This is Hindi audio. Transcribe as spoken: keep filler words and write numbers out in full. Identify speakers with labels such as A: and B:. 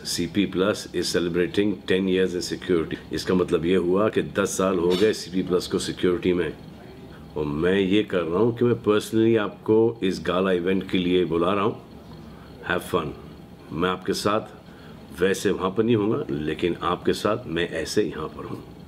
A: C P plus is celebrating ten years in security. इसका मतलब ये हुआ कि दस साल हो गए सी पी प्लस को सिक्योरिटी में, और मैं ये कर रहा हूँ कि मैं पर्सनली आपको इस गाला इवेंट के लिए बुला रहा हूँ। Have fun. मैं आपके साथ वैसे वहाँ पर नहीं हूँगा, लेकिन आपके साथ मैं ऐसे यहाँ पर हूँ।